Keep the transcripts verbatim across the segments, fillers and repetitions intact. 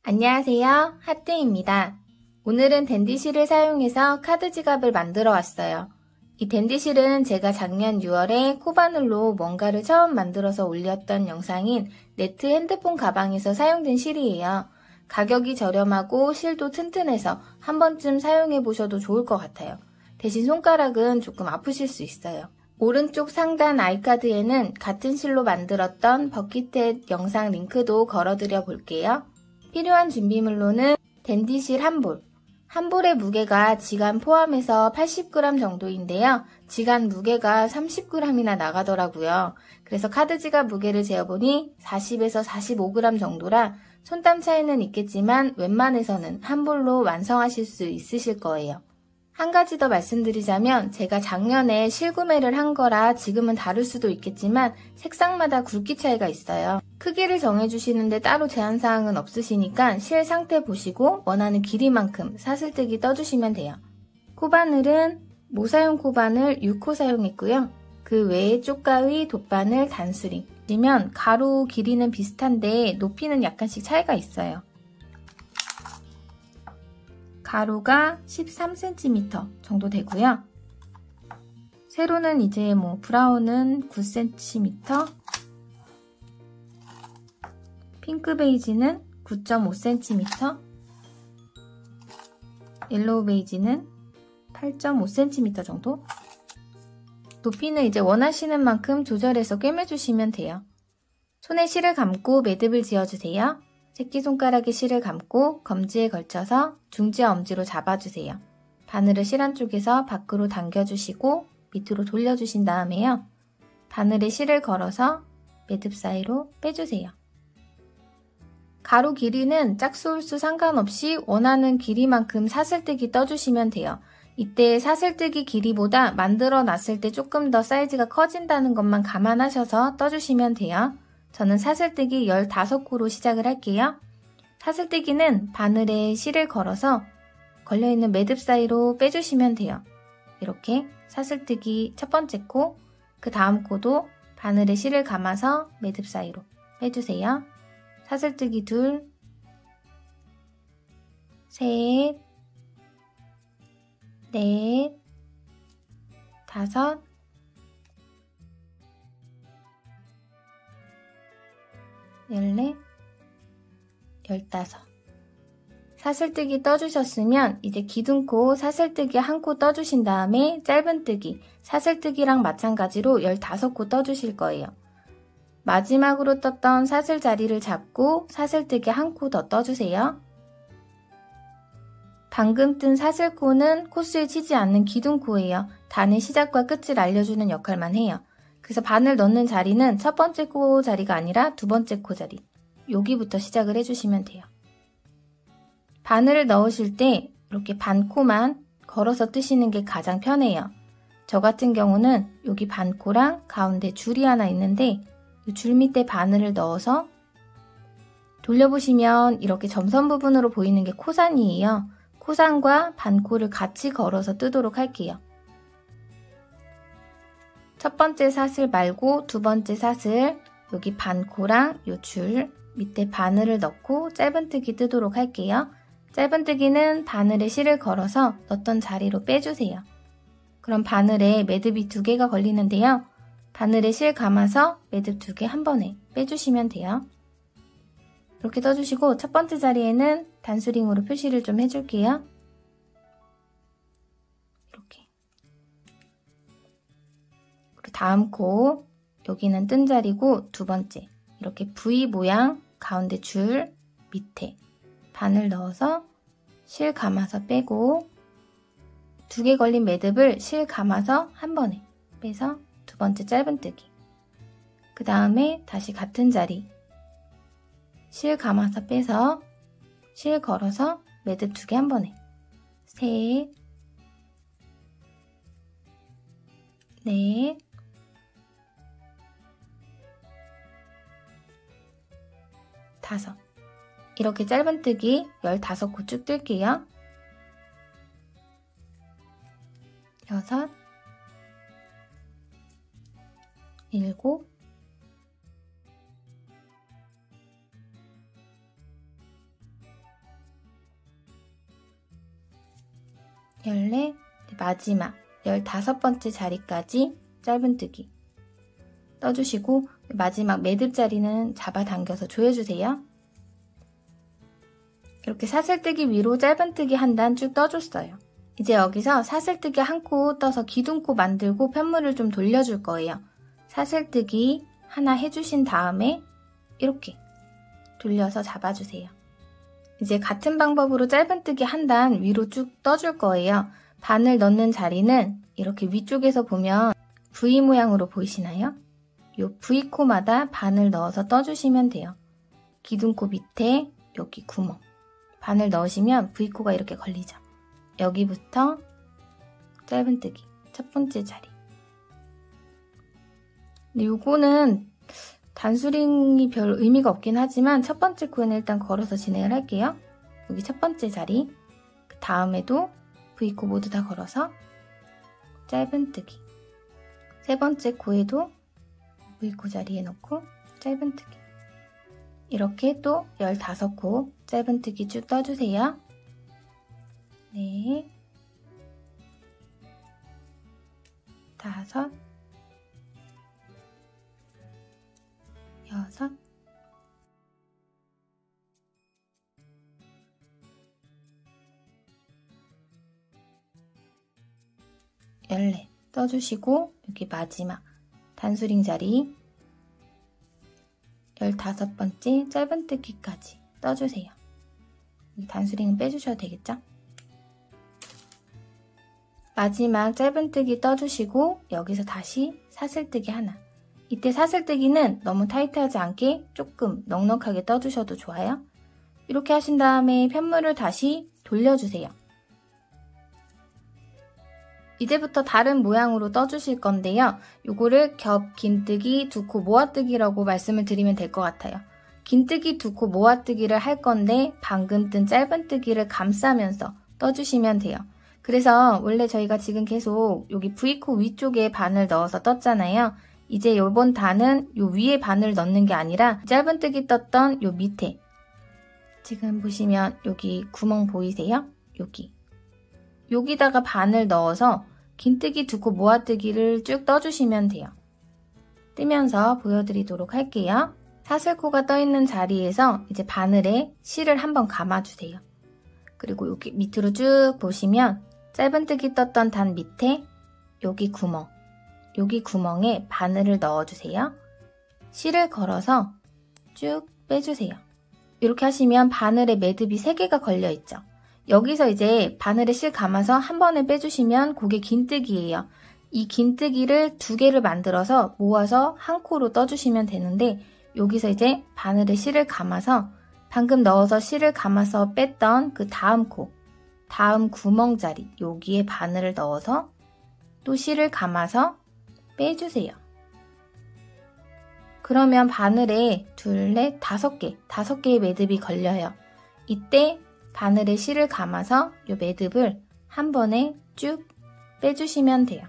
안녕하세요. 하트입니다. 오늘은 댄디실을 사용해서 카드 지갑을 만들어 왔어요. 이 댄디실은 제가 작년 유월에 코바늘로 뭔가를 처음 만들어서 올렸던 영상인 네트 핸드폰 가방에서 사용된 실이에요. 가격이 저렴하고 실도 튼튼해서 한 번쯤 사용해 보셔도 좋을 것 같아요. 대신 손가락은 조금 아프실 수 있어요. 오른쪽 상단 아이카드에는 같은 실로 만들었던 버킷햇 영상 링크도 걸어드려 볼게요. 필요한 준비물로는 댄디실 한 볼, 한 볼의 무게가 지간 포함해서 팔십 그램 정도인데요. 지간 무게가 삼십 그램이나 나가더라고요. 그래서 카드 지갑 무게를 재어보니 사십에서 사십오 그램 정도라 손땀 차이는 있겠지만 웬만해서는 한 볼로 완성하실 수 있으실 거예요. 한 가지 더 말씀드리자면 제가 작년에 실구매를 한 거라 지금은 다를 수도 있겠지만 색상마다 굵기 차이가 있어요. 크기를 정해주시는데 따로 제한사항은 없으시니까 실 상태 보시고 원하는 길이만큼 사슬뜨기 떠주시면 돼요. 코바늘은 모사용 코바늘 육 호 사용했고요. 그 외에 쪽가위, 돗바늘, 단수링 보시면 가로 길이는 비슷한데 높이는 약간씩 차이가 있어요. 가로가 십삼 센티미터 정도 되고요. 세로는 이제 뭐 브라운은 구 센티미터, 핑크 베이지는 구 점 오 센티미터, 옐로우 베이지는 팔 점 오 센티미터 정도. 높이는 이제 원하시는 만큼 조절해서 꿰매주시면 돼요. 손에 실을 감고 매듭을 지어주세요. 새끼손가락에 실을 감고 검지에 걸쳐서 중지와 엄지로 잡아주세요. 바늘을 실 안쪽에서 밖으로 당겨주시고 밑으로 돌려주신 다음에요. 바늘에 실을 걸어서 매듭 사이로 빼주세요. 가로 길이는 짝수홀수 상관없이 원하는 길이만큼 사슬뜨기 떠주시면 돼요. 이때 사슬뜨기 길이보다 만들어 놨을 때 조금 더 사이즈가 커진다는 것만 감안하셔서 떠주시면 돼요. 저는 사슬뜨기 열다섯 코로 시작을 할게요. 사슬뜨기는 바늘에 실을 걸어서 걸려있는 매듭 사이로 빼주시면 돼요. 이렇게 사슬뜨기 첫 번째 코, 그 다음 코도 바늘에 실을 감아서 매듭 사이로 빼주세요. 사슬뜨기 둘, 셋, 넷, 다섯, 열넷, 열다섯. 사슬뜨기 떠주셨으면 이제 기둥코 사슬뜨기 한 코 떠주신 다음에 짧은뜨기, 사슬뜨기랑 마찬가지로 열다섯 코 떠주실 거예요. 마지막으로 떴던 사슬 자리를 잡고 사슬뜨기 한 코 더 떠주세요. 방금 뜬 사슬코는 코스에 치지 않는 기둥코예요. 단의 시작과 끝을 알려주는 역할만 해요. 그래서 바늘 넣는 자리는 첫 번째 코 자리가 아니라 두 번째 코 자리, 여기부터 시작을 해주시면 돼요. 바늘을 넣으실 때 이렇게 반코만 걸어서 뜨시는 게 가장 편해요. 저 같은 경우는 여기 반코랑 가운데 줄이 하나 있는데 이 줄 밑에 바늘을 넣어서 돌려보시면 이렇게 점선 부분으로 보이는 게 코산이에요. 코산과 반코를 같이 걸어서 뜨도록 할게요. 첫 번째 사슬 말고 두 번째 사슬, 여기 반코랑 이 줄 밑에 바늘을 넣고 짧은뜨기 뜨도록 할게요. 짧은뜨기는 바늘에 실을 걸어서 넣었던 자리로 빼주세요. 그럼 바늘에 매듭이 두 개가 걸리는데요. 바늘에 실 감아서 매듭 두 개 한 번에 빼주시면 돼요. 이렇게 떠주시고 첫 번째 자리에는 단수링으로 표시를 좀 해줄게요. 이렇게. 그리고 다음 코, 여기는 뜬 자리고 두 번째, 이렇게 V 모양 가운데 줄 밑에 바늘 넣어서 실 감아서 빼고 두 개 걸린 매듭을 실 감아서 한 번에 빼서 두 번째 짧은뜨기, 그 다음에 다시 같은 자리 실 감아서 빼서 실 걸어서 매듭 두 개 한 번에 셋, 넷, 다섯. 이렇게 짧은뜨기 열다섯 코 쭉 뜰게요. 여섯, 일곱, 열넷, 마지막 열다섯 번째 자리까지 짧은뜨기 떠주시고 마지막 매듭 자리는 잡아당겨서 조여주세요. 이렇게 사슬뜨기 위로 짧은뜨기 한 단 쭉 떠줬어요. 이제 여기서 사슬뜨기 한 코 떠서 기둥코 만들고 편물을 좀 돌려줄 거예요. 사슬뜨기 하나 해주신 다음에 이렇게 돌려서 잡아주세요. 이제 같은 방법으로 짧은뜨기 한 단 위로 쭉 떠줄 거예요. 바늘 넣는 자리는 이렇게 위쪽에서 보면 V 모양으로 보이시나요? 요 V코마다 바늘 넣어서 떠주시면 돼요. 기둥코 밑에 여기 구멍 바늘 넣으시면 V코가 이렇게 걸리죠. 여기부터 짧은뜨기 첫 번째 자리. 근데 요거는 단수링이 별 의미가 없긴 하지만 첫 번째 코에는 일단 걸어서 진행을 할게요. 여기 첫 번째 자리, 그 다음에도 V코 모두 다 걸어서 짧은뜨기. 세 번째 코에도 V코 자리에 넣고 짧은뜨기. 이렇게 또 열다섯 코 짧은뜨기 쭉 떠주세요. 네, 다섯, 여섯, 열넷 떠주시고 여기 마지막 단수링 자리 열다섯 번째 짧은뜨기까지 떠주세요. 단수링은 빼주셔도 되겠죠? 마지막 짧은뜨기 떠주시고 여기서 다시 사슬뜨기 하나. 이때 사슬뜨기는 너무 타이트하지 않게 조금 넉넉하게 떠주셔도 좋아요. 이렇게 하신 다음에 편물을 다시 돌려주세요. 이제부터 다른 모양으로 떠주실 건데요. 요거를 겹 긴뜨기 두 코 모아뜨기라고 말씀을 드리면 될 것 같아요. 긴뜨기 두 코 모아뜨기를 할 건데 방금 뜬 짧은뜨기를 감싸면서 떠주시면 돼요. 그래서 원래 저희가 지금 계속 여기 V코 위쪽에 바늘 넣어서 떴잖아요. 이제 요번 단은 요 위에 바늘 넣는 게 아니라 짧은뜨기 떴던 요 밑에 지금 보시면 여기 구멍 보이세요? 여기 여기다가 바늘 넣어서 긴뜨기 두 코 모아뜨기를 쭉 떠주시면 돼요. 뜨면서 보여드리도록 할게요. 사슬코가 떠있는 자리에서 이제 바늘에 실을 한번 감아주세요. 그리고 여기 밑으로 쭉 보시면 짧은뜨기 떴던 단 밑에 여기 구멍, 여기 구멍에 바늘을 넣어주세요. 실을 걸어서 쭉 빼주세요. 이렇게 하시면 바늘에 매듭이 세 개가 걸려있죠. 여기서 이제 바늘에 실 감아서 한 번에 빼주시면 그게 긴뜨기예요. 이 긴뜨기를 두 개를 만들어서 모아서 한 코로 떠주시면 되는데 여기서 이제 바늘에 실을 감아서 방금 넣어서 실을 감아서 뺐던 그 다음 코, 다음 구멍 자리 여기에 바늘을 넣어서 또 실을 감아서 빼주세요. 그러면 바늘에 둘, 넷, 다섯 개, 다섯 개의 매듭이 걸려요. 이때 바늘에 실을 감아서 이 매듭을 한 번에 쭉 빼주시면 돼요.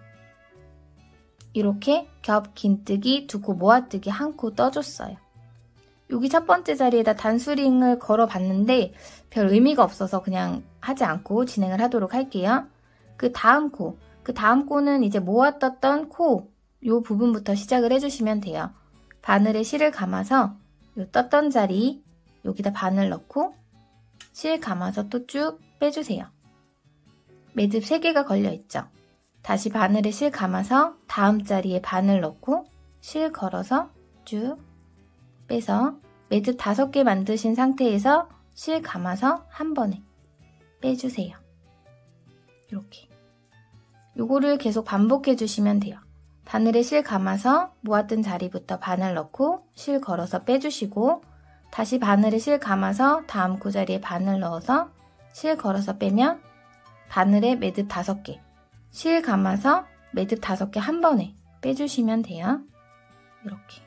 이렇게 겹 긴뜨기 두 코 모아뜨기 한 코 떠줬어요. 여기 첫 번째 자리에다 단수링을 걸어봤는데 별 의미가 없어서 그냥 하지 않고 진행을 하도록 할게요. 그 다음 코, 그 다음 코는 이제 모아떴던 코, 요 부분부터 시작을 해주시면 돼요. 바늘에 실을 감아서 요 떴던 자리 여기다 바늘 넣고 실 감아서 또 쭉 빼주세요. 매듭 세 개가 걸려있죠. 다시 바늘에 실 감아서 다음 자리에 바늘 넣고 실 걸어서 쭉 빼서 매듭 다섯 개 만드신 상태에서 실 감아서 한 번에 빼주세요. 이렇게. 요거를 계속 반복해 주시면 돼요. 바늘에 실 감아서 모았던 자리부터 바늘 넣고 실 걸어서 빼주시고 다시 바늘에 실 감아서 다음 코 자리에 바늘 넣어서 실 걸어서 빼면 바늘에 매듭 다섯 개, 실 감아서 매듭 다섯 개 한 번에 빼주시면 돼요. 이렇게.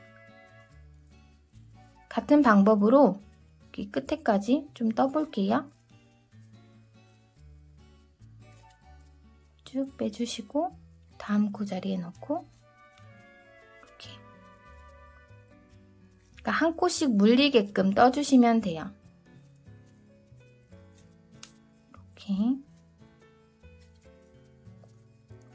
같은 방법으로 여기 끝에까지 좀 떠볼게요. 쭉 빼주시고 다음 코 자리에 넣고 이렇게. 그러니까 한 코씩 물리게끔 떠주시면 돼요. 이렇게.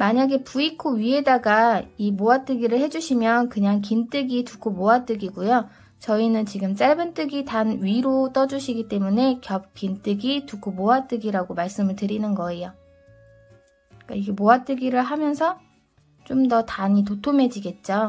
만약에 V코 위에다가 이 모아뜨기를 해주시면 그냥 긴뜨기 두코 모아뜨기고요. 저희는 지금 짧은뜨기 단 위로 떠주시기 때문에 겹 긴뜨기 두코 모아뜨기라고 말씀을 드리는 거예요. 그러니까 이게 모아뜨기를 하면서 좀 더 단이 도톰해지겠죠.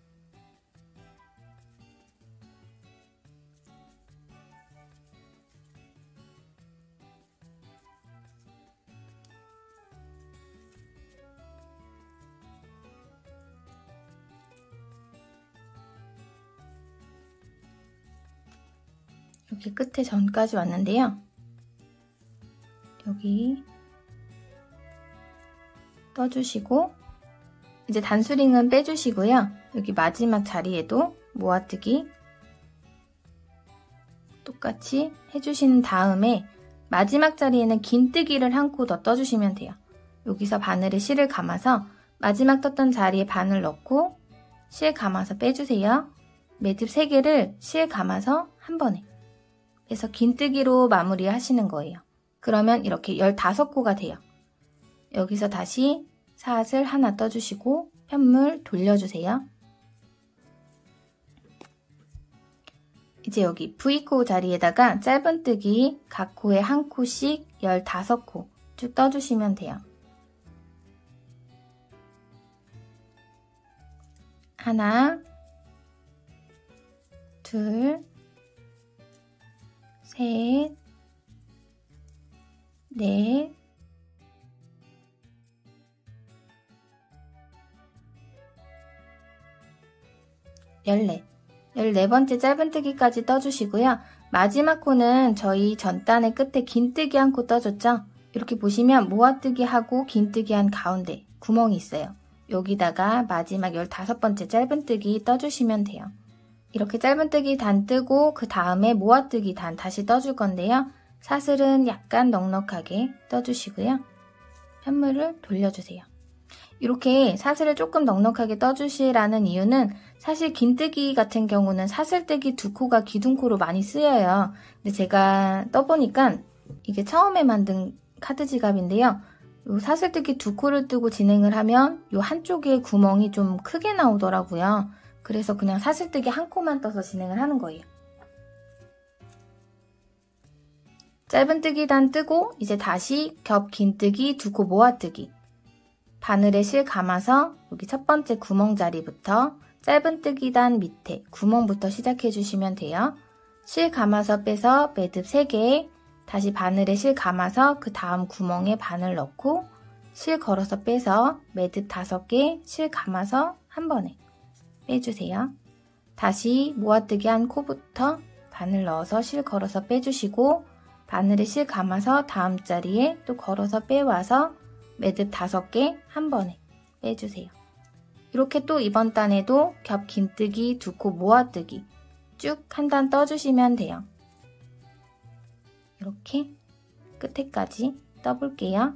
여기 끝에 전까지 왔는데요. 여기 떠주시고 이제 단수링은 빼주시고요. 여기 마지막 자리에도 모아뜨기 똑같이 해주신 다음에 마지막 자리에는 긴뜨기를 한 코 더 떠주시면 돼요. 여기서 바늘에 실을 감아서 마지막 떴던 자리에 바늘 넣고 실 감아서 빼주세요. 매듭 세 개를 실 감아서 한 번에 그래서 긴뜨기로 마무리 하시는 거예요. 그러면 이렇게 열다섯 코가 돼요. 여기서 다시 사슬 하나 떠주시고 편물 돌려주세요. 이제 여기 V코 자리에다가 짧은뜨기 각 코에 한 코씩 열다섯 코 쭉 떠주시면 돼요. 하나, 둘, 셋, 넷, 열넷. 열네 번째 짧은뜨기까지 떠주시고요. 마지막 코는 저희 전단의 끝에 긴뜨기 한 코 떠줬죠? 이렇게 보시면 모아뜨기 하고 긴뜨기 한 가운데 구멍이 있어요. 여기다가 마지막 열다섯 번째 짧은뜨기 떠주시면 돼요. 이렇게 짧은뜨기 단 뜨고 그 다음에 모아뜨기 단 다시 떠줄 건데요. 사슬은 약간 넉넉하게 떠주시고요. 편물을 돌려주세요. 이렇게 사슬을 조금 넉넉하게 떠주시라는 이유는 사실 긴뜨기 같은 경우는 사슬뜨기 두 코가 기둥코로 많이 쓰여요. 근데 제가 떠보니까 이게 처음에 만든 카드 지갑인데요. 요 사슬뜨기 두 코를 뜨고 진행을 하면 요 한쪽에 구멍이 좀 크게 나오더라고요. 그래서 그냥 사슬뜨기 한 코만 떠서 진행을 하는 거예요. 짧은뜨기 단 뜨고 이제 다시 겹 긴뜨기 두 코 모아뜨기. 바늘에 실 감아서 여기 첫 번째 구멍 자리부터 짧은뜨기 단 밑에 구멍부터 시작해 주시면 돼요. 실 감아서 빼서 매듭 세 개, 다시 바늘에 실 감아서 그 다음 구멍에 바늘 넣고 실 걸어서 빼서 매듭 다섯 개, 실 감아서 한 번에 빼주세요. 다시 모아뜨기 한 코부터 바늘 넣어서 실 걸어서 빼주시고 바늘에 실 감아서 다음 자리에 또 걸어서 빼와서 매듭 다섯 개 한 번에 빼주세요. 이렇게 또 이번 단에도 겹 긴뜨기 두 코 모아뜨기 쭉 한 단 떠주시면 돼요. 이렇게 끝에까지 떠볼게요.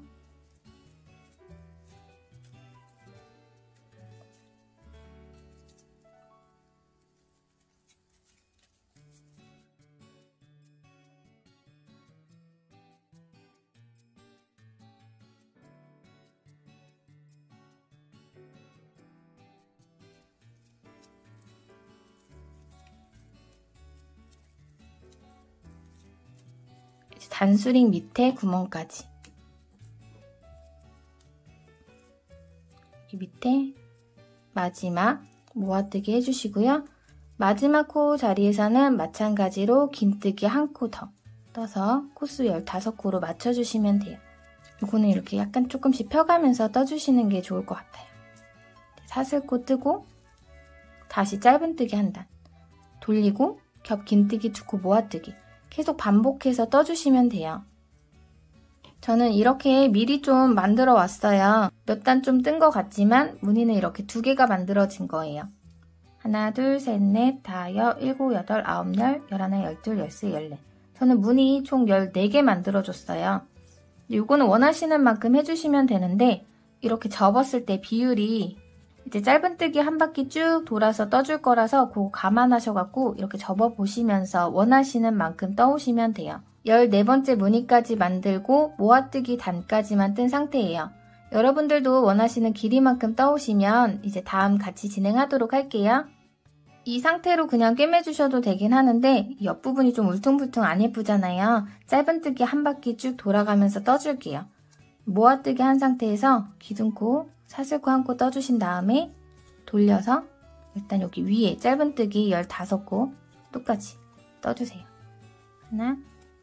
단수링 밑에 구멍까지 여기 밑에 마지막 모아뜨기 해주시고요. 마지막 코 자리에서는 마찬가지로 긴뜨기 한 코 더 떠서 코수 열다섯 코로 맞춰주시면 돼요. 요거는 이렇게 약간 조금씩 펴가면서 떠주시는 게 좋을 것 같아요. 사슬코 뜨고 다시 짧은뜨기 한 단 돌리고 겹 긴뜨기 두 코 모아뜨기 계속 반복해서 떠주시면 돼요. 저는 이렇게 미리 좀 만들어 왔어요. 몇 단 좀 뜬 것 같지만 무늬는 이렇게 두 개가 만들어진 거예요. 하나, 둘, 셋, 넷, 다, 여, 일곱, 여덟, 아홉, 열, 열하나, 열둘, 열세, 열네. 저는 무늬 총 열네 개 만들어줬어요. 이거는 원하시는 만큼 해주시면 되는데 이렇게 접었을 때 비율이 이제 짧은뜨기 한 바퀴 쭉 돌아서 떠줄 거라서 그거 감안하셔갖고 이렇게 접어보시면서 원하시는 만큼 떠오시면 돼요. 열네 번째 무늬까지 만들고 모아뜨기 단까지만 뜬 상태예요. 여러분들도 원하시는 길이만큼 떠오시면 이제 다음 같이 진행하도록 할게요. 이 상태로 그냥 꿰매주셔도 되긴 하는데 옆부분이 좀 울퉁불퉁 안 예쁘잖아요. 짧은뜨기 한 바퀴 쭉 돌아가면서 떠줄게요. 모아뜨기 한 상태에서 기둥코, 사슬코 한 코 떠주신 다음에 돌려서 일단 여기 위에 짧은뜨기 열다섯 코 똑같이 떠주세요. 하나,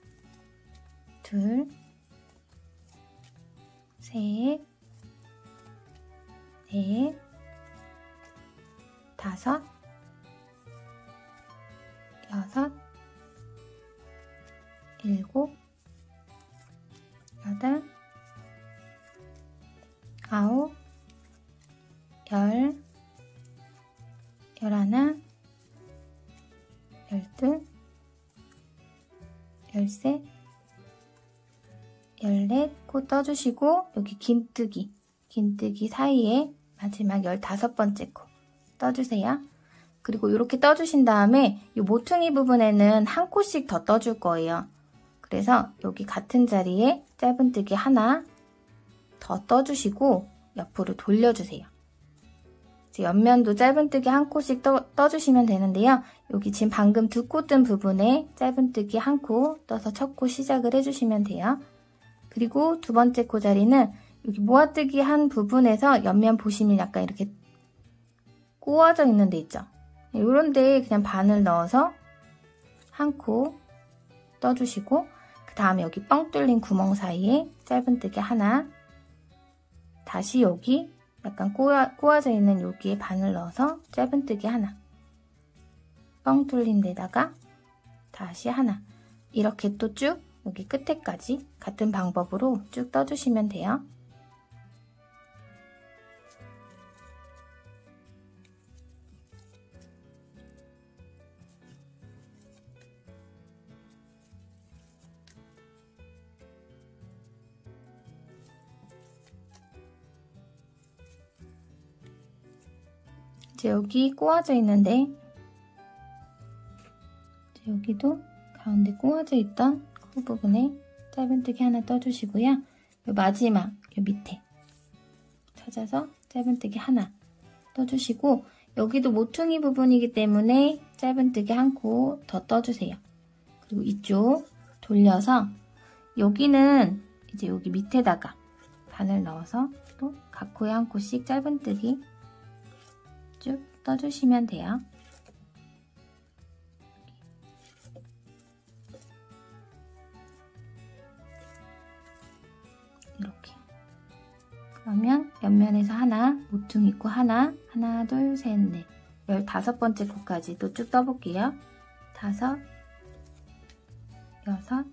둘, 셋, 넷, 다섯, 여섯, 일곱, 여덟, 아홉, 열, 열하나, 열둘, 열셋, 열넷 코 떠주시고 여기 긴뜨기, 긴뜨기 사이에 마지막 열다섯 번째 코 떠주세요. 그리고 이렇게 떠주신 다음에 이 모퉁이 부분에는 한 코씩 더 떠줄 거예요. 그래서 여기 같은 자리에 짧은뜨기 하나 더 떠주시고 옆으로 돌려주세요. 이제 옆면도 짧은뜨기 한 코씩 떠, 떠주시면 되는데요. 여기 지금 방금 두 코 뜬 부분에 짧은뜨기 한 코 떠서 첫 코 시작을 해주시면 돼요. 그리고 두 번째 코 자리는 여기 모아뜨기 한 부분에서 옆면 보시면 약간 이렇게 꼬아져 있는 데 있죠. 이런 데에 그냥 바늘 넣어서 한 코 떠주시고 그 다음에 여기 뻥 뚫린 구멍 사이에 짧은뜨기 하나 다시 여기 약간 꼬아, 꼬아져 있는 여기에 바늘 넣어서 짧은뜨기 하나 뻥 뚫린 데다가 다시 하나 이렇게 또 쭉 여기 끝에까지 같은 방법으로 쭉 떠주시면 돼요. 이제 여기 꼬아져 있는데 이제 여기도 가운데 꼬아져 있던 코 부분에 짧은뜨기 하나 떠주시고요. 요 마지막 요 밑에 찾아서 짧은뜨기 하나 떠주시고 여기도 모퉁이 부분이기 때문에 짧은뜨기 한 코 더 떠주세요. 그리고 이쪽 돌려서 여기는 이제 여기 밑에다가 바늘 넣어서 또 각 코에 한 코씩 짧은뜨기 쭉 떠주시면 돼요. 이렇게. 그러면 옆면에서 하나, 모퉁이 코 하나, 하나, 둘, 셋, 넷, 열다섯 번째 코까지 또 쭉 떠볼게요. 다섯, 여섯,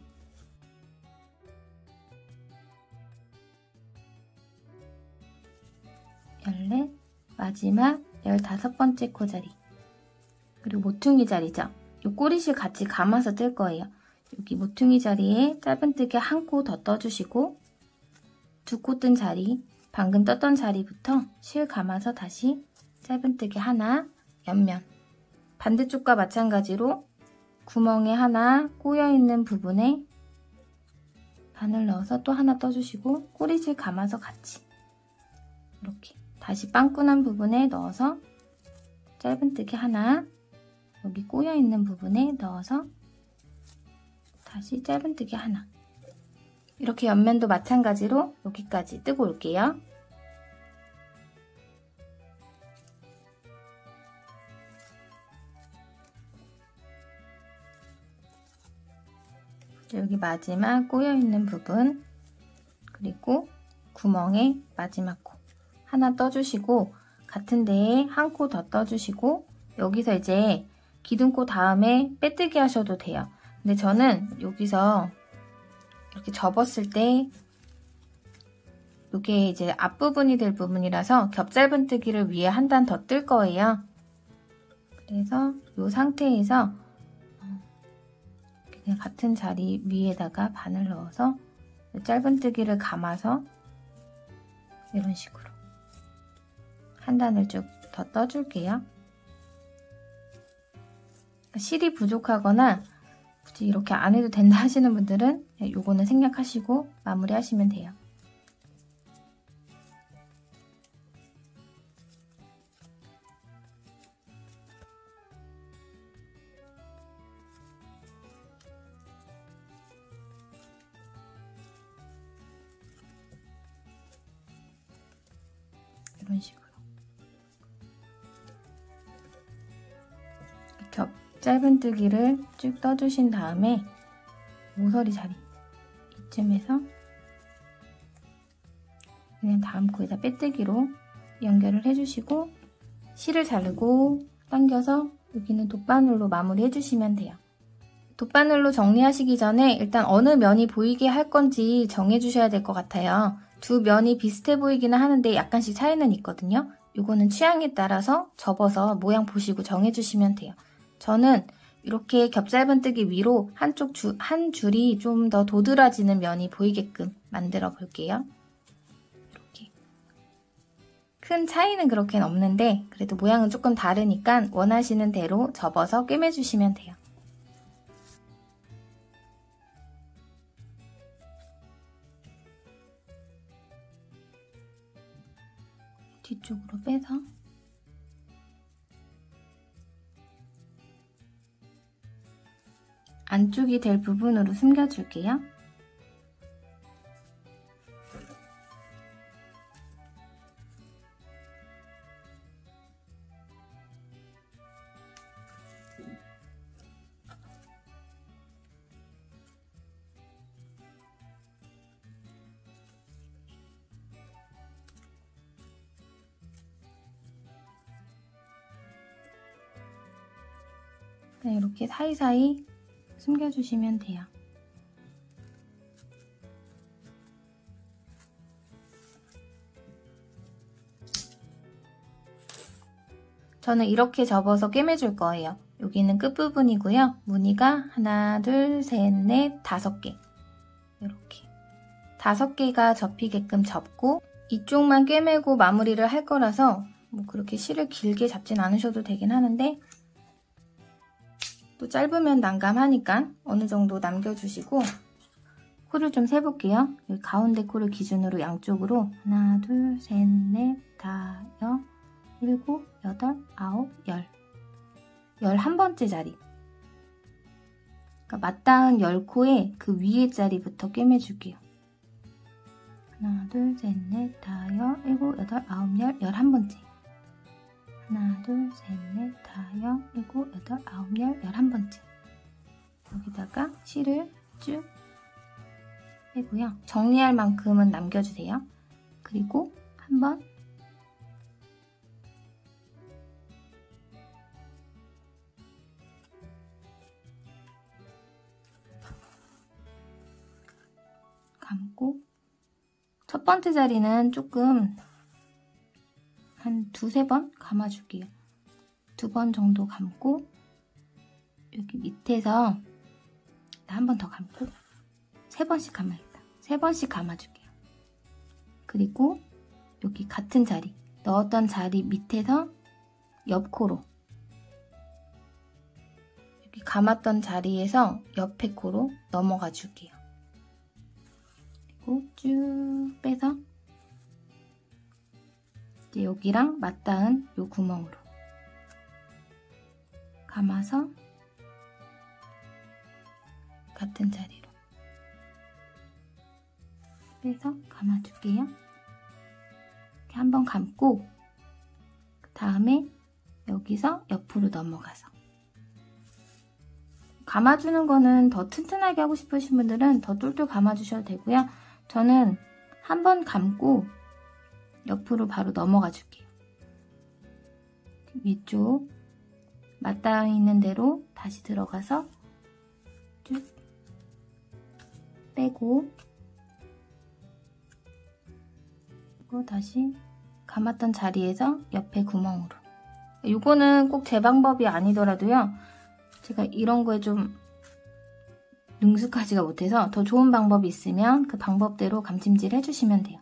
열넷, 마지막 열다섯 번째 코 자리. 그리고 모퉁이 자리죠. 이 꼬리실 같이 감아서 뜰 거예요. 여기 모퉁이 자리에 짧은뜨기 한 코 더 떠주시고 두 코 뜬 자리, 방금 떴던 자리부터 실 감아서 다시 짧은뜨기 하나, 옆면. 반대쪽과 마찬가지로 구멍에 하나 꼬여있는 부분에 바늘 넣어서 또 하나 떠주시고 꼬리실 감아서 같이 이렇게 다시 빵꾸난 부분에 넣어서 짧은뜨기 하나, 여기 꼬여있는 부분에 넣어서 다시 짧은뜨기 하나. 이렇게 옆면도 마찬가지로 여기까지 뜨고 올게요. 여기 마지막 꼬여있는 부분, 그리고 구멍에 마지막 코 하나 떠주시고 같은 데에 한 코 더 떠주시고 여기서 이제 기둥코 다음에 빼뜨기 하셔도 돼요. 근데 저는 여기서 이렇게 접었을 때 이게 이제 앞부분이 될 부분이라서 겹짧은뜨기를 위에 한 단 더 뜰 거예요. 그래서 이 상태에서 그냥 같은 자리 위에다가 바늘 넣어서 짧은뜨기를 감아서 이런 식으로 한 단을 쭉 더 떠줄게요. 실이 부족하거나 굳이 이렇게 안 해도 된다 하시는 분들은 요거는 생략하시고 마무리 하시면 돼요. 이런 식으로 겹 짧은뜨기를 쭉 떠주신 다음에 모서리 자리 이쯤에서 그냥 다음 코에다 빼뜨기로 연결을 해주시고 실을 자르고 당겨서 여기는 돗바늘로 마무리 해주시면 돼요. 돗바늘로 정리하시기 전에 일단 어느 면이 보이게 할 건지 정해주셔야 될 것 같아요. 두 면이 비슷해 보이기는 하는데 약간씩 차이는 있거든요. 이거는 취향에 따라서 접어서 모양 보시고 정해주시면 돼요. 저는 이렇게 겹짧은뜨기 위로 한쪽 주, 한 줄이 좀 더 도드라지는 면이 보이게끔 만들어 볼게요. 이렇게. 큰 차이는 그렇게는 없는데 그래도 모양은 조금 다르니까 원하시는 대로 접어서 꿰매주시면 돼요. 뒤쪽으로 빼서 안쪽이 될 부분으로 숨겨줄게요. 이렇게 사이사이 숨겨주시면 돼요. 저는 이렇게 접어서 꿰매줄 거예요. 여기는 끝부분이고요. 무늬가 하나, 둘, 셋, 넷, 다섯 개. 이렇게 다섯 개가 접히게끔 접고 이쪽만 꿰매고 마무리를 할 거라서 뭐 그렇게 실을 길게 잡진 않으셔도 되긴 하는데 또 짧으면 난감하니까 어느 정도 남겨주시고 코를 좀 세볼게요. 여기 가운데 코를 기준으로 양쪽으로 하나, 둘, 셋, 넷, 다, 여, 일곱, 여덟, 아홉, 열. 열한 번째 자리. 그러니까 맞닿은 열 코에 그 위에 자리부터 꿰매줄게요. 하나, 둘, 셋, 넷, 다, 여, 일곱, 여덟, 아홉, 열, 열한 번째. 하나, 둘, 셋, 넷, 다, 여, 일곱, 여덟, 아홉, 열, 열한 번째. 여기다가 실을 쭉 빼고요. 정리할 만큼은 남겨주세요. 그리고 한번 감고 첫 번째 자리는 조금 한 두세 번 감아줄게요. 두 번 정도 감고 여기 밑에서 한 번 더 감고 세 번씩 감아야겠다. 세 번씩 감아줄게요. 그리고 여기 같은 자리 넣었던 자리 밑에서 옆코로 여기 감았던 자리에서 옆에 코로 넘어가 줄게요. 그리고 쭉 빼서 이제 여기랑 맞닿은 요 구멍으로 감아서 같은 자리로 빼서 감아줄게요. 이렇게 한번 감고 그 다음에 여기서 옆으로 넘어가서 감아주는 거는 더 튼튼하게 하고 싶으신 분들은 더 똘똘 감아주셔도 되고요. 저는 한 번 감고 옆으로 바로 넘어가 줄게요. 위쪽 맞닿아 있는 대로 다시 들어가서 쭉 빼고 그리고 다시 감았던 자리에서 옆에 구멍으로. 이거는 꼭 제 방법이 아니더라도요. 제가 이런 거에 좀 능숙하지가 못해서 더 좋은 방법이 있으면 그 방법대로 감찜질 해주시면 돼요.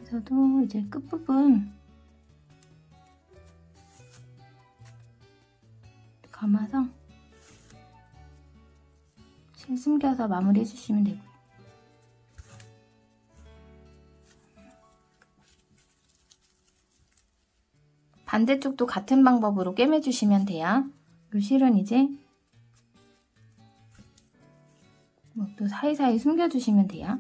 여기서도 이제 끝부분 감아서 실 숨겨서 마무리 해주시면 되고요. 반대쪽도 같은 방법으로 꿰매주시면 돼요. 이 실은 이제 뭐 또 사이사이 숨겨주시면 돼요.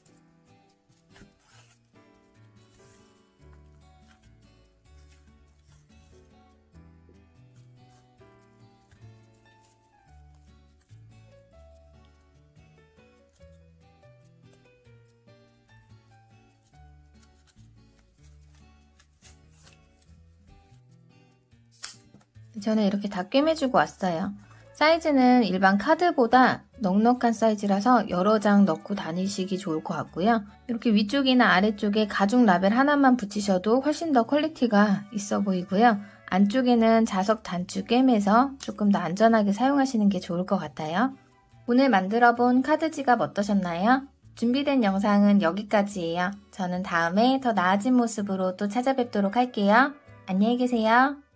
저는 이렇게 다 꿰매주고 왔어요. 사이즈는 일반 카드보다 넉넉한 사이즈라서 여러 장 넣고 다니시기 좋을 것 같고요. 이렇게 위쪽이나 아래쪽에 가죽 라벨 하나만 붙이셔도 훨씬 더 퀄리티가 있어 보이고요. 안쪽에는 자석 단추 꿰매서 조금 더 안전하게 사용하시는 게 좋을 것 같아요. 오늘 만들어본 카드 지갑 어떠셨나요? 준비된 영상은 여기까지예요. 저는 다음에 더 나아진 모습으로 또 찾아뵙도록 할게요. 안녕히 계세요.